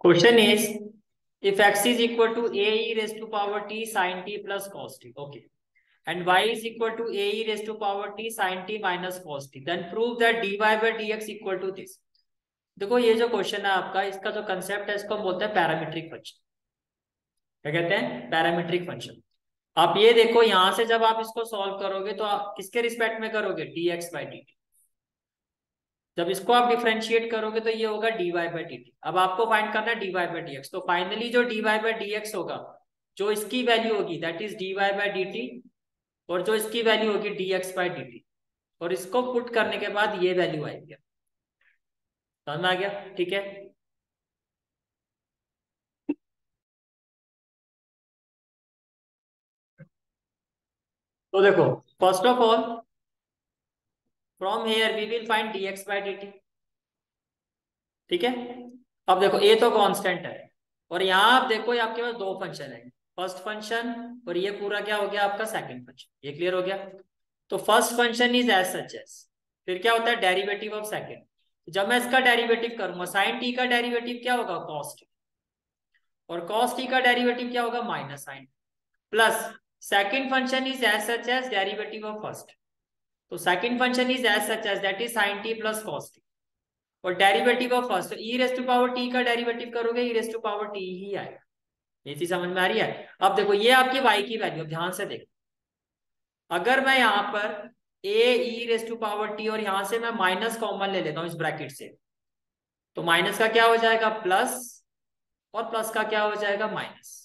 Question is, if x is equal to a e raised to power t sin t plus cos t, okay, and y is equal to a e raised to power t sin t minus cos t, then prove that dy by dx equal to this. देखो ये जो question है आपका, इसका जो concept है इसको हम बोलते हैं पैरामीट्रिक फंक्शन। क्या कहते हैं? Parametric function. आप ये देखो, यहां से जब आप इसको सॉल्व करोगे तो आप किसके रिस्पेक्ट में करोगे? dx by dt। जब इसको आप डिफरेंशिएट करोगे तो ये होगा dy by dt। अब आपको फाइंड करना है dy by dx, तो फाइनली जो dy by dx होगा, जो इसकी वैल्यू होगी that is dy by dt, और जो इसकी वैल्यू होगी dx by dt, और इसको पुट करने के बाद ये वैल्यू आएगी। समझ में आ गया? ठीक है। तो देखो, first of all from here we will find dx by dt। ठीक है। अब देखो ए तो कांस्टेंट है, और यहाँ आप देखो ये आपके पास दो फंक्शन है, फर्स्ट फंक्शन और ये पूरा क्या हो गया आपका सेकंड फंक्शन। ये क्लियर हो गया? तो first function is as such as, फिर क्या होता है? Derivative of second. जब मैं इसका डेरिवेटिव करूंगा, साइन टी का डेरिवेटिव क्या होगा? कॉस टी, और कॉस टी का डेरिवेटिव क्या होगा? Minus sine, plus second function is as such as derivative of first. तो second function is as such as that is sine t plus cos t, और derivative of first, तो e raise to power t का derivative करोगे e raise to power t ही आएगा। ये चीज समझ में आ रही है? अब देखो ये आपकी y की वैल्यू, ध्यान से देखो, अगर मैं यहाँ पर a e raise to power t और यहां से मैं माइनस कॉमन ले लेता हूँ इस ब्रैकेट से, तो माइनस का क्या हो जाएगा? प्लस, और प्लस का क्या हो जाएगा? माइनस।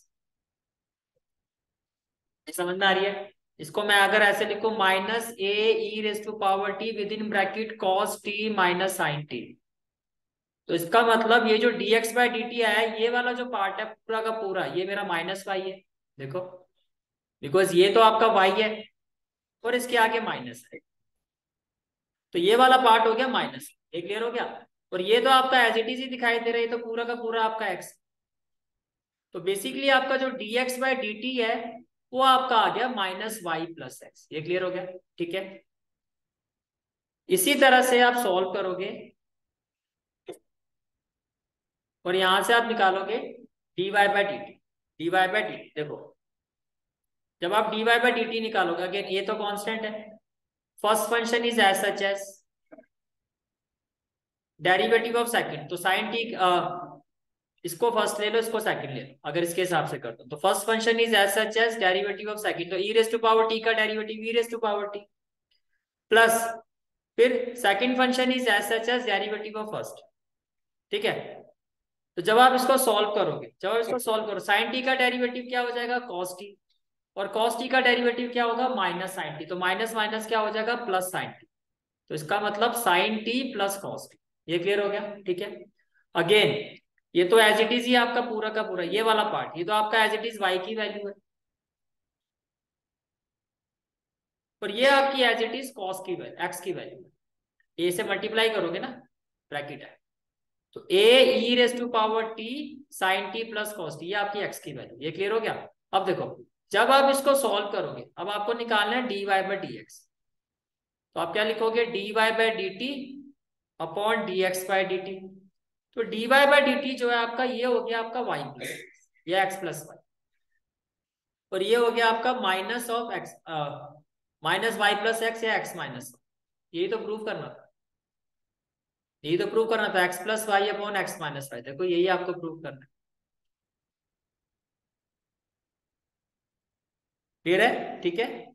समझ में आ रही है? इसको मैं अगर ऐसे लिखूं, minus a e raise to power t within bracket cos t minus sine t, तो इसका मतलब ये जो dx बाय dt आया है, ये वाला जो पार्ट है पूरा का पूरा ये मेरा माइनस वाई है। देखो, बिकॉज ये तो आपका y है और इसके आगे माइनस है, तो ये वाला पार्ट हो गया माइनस। ये क्लियर हो गया? और ये तो आपका एज इट इज ही दिखाई दे रहा है, तो पूरा का पूरा आपका x। तो बेसिकली आपका जो dx बाय dt है वो आपका आ गया माइनस वाई प्लस एक्स। ये क्लियर हो गया? ठीक है। इसी तरह से आप सॉल्व करोगे और यहां से आप निकालोगे dy by dt। dy by dt देखो, जब आप dy बाय dt निकालोगे, अगेन ये तो कांस्टेंट है, first function is as such as derivative of second, तो साइन टी, इसको फर्स्ट ले लो, इसको सेकंड ले लो, अगर इसके हिसाब से कर दो तो first function is as such as derivative of second, तो e raise to power t का derivative e raise to power t, plus फिर second function is as such as derivative of first. ठीक है। तो जब आप इसको सॉल्व करोगे, जब आप इसको सॉल्व करो, साइन टी का डेरिवेटिव क्या हो जाएगा? कॉस टी, और cos t का डेरिवेटिव क्या होगा? माइनस साइन टी, तो माइनस माइनस क्या हो जाएगा? प्लस साइन टी, तो इसका मतलब sine t plus cos t। ये क्लियर हो गया? ठीक है। अगेन ये तो एज इट इज ही आपका पूरा का पूरा ये वाला पार्ट, ये तो आपका एज इट इज y की वैल्यू है, और ये आपकी एज इट इज cos की वैल्यू, x की वैल्यू है। ए से मल्टीप्लाई करोगे ना, ब्रैकेट है, तो a e raise to power t sine t plus cos t, ये आपकी x की वैल्यू। ये क्लियर हो गया? अब देखो, जब आप इसको सॉल्व करोगे, अब आपको निकालना है dy बाय dx, तो आप क्या लिखोगे? dy by dt upon dx by dt। तो dy बाय dt जो है आपका, ये हो गया आपका y प्लस, ये x प्लस वाई, और ये हो गया आपका minus of x, minus y plus x या x माइनस। यही तो प्रूव करना था, यही तो प्रूव करना था, x plus y upon x minus y. देखो यही आपको प्रूव करना है। क्लियर है? ठीक है।